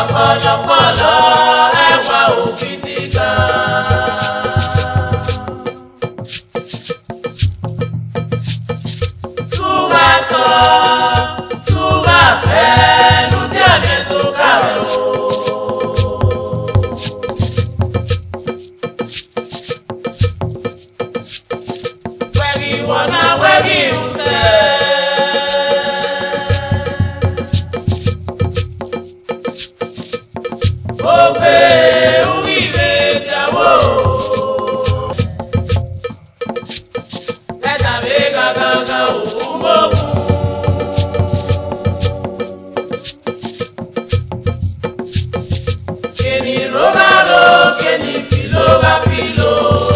pọ̀lọpọ̀lọ ẹwà òkìtì gan. Túwà tọ́, túwà fẹ́, nu tí àmì tó kàwé o. Wẹ́gì wọ̀nà wẹ́gì ìrùsẹ̀. Ope uwive jawo. Ẹ̀ta mi gangan òun mọ̀kún. Keni roga ro, keni filo ga filo.